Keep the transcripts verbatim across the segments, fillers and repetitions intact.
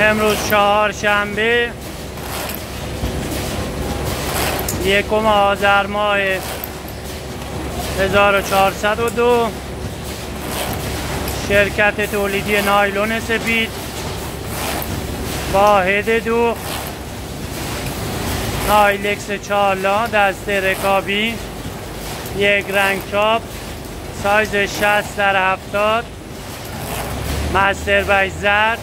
امروز چهارشنبه یکم آذر ماه هزار و چهارصد و دو. شرکت تولیدی نایلون سفید، واحد دو، نایلکس چالا دسته رکابی، یک رنگ چاپ، سایز شصت در هفتاد، مستر بیج زرد.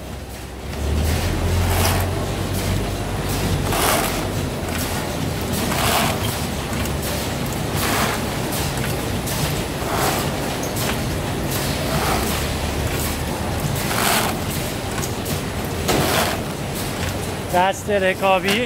دست رکابی،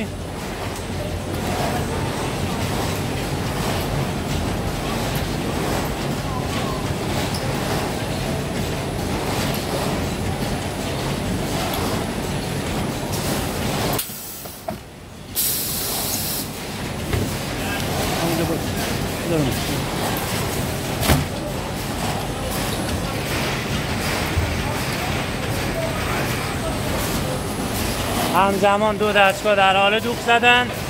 همزمان دو دستگاه در حال دوغ زدن.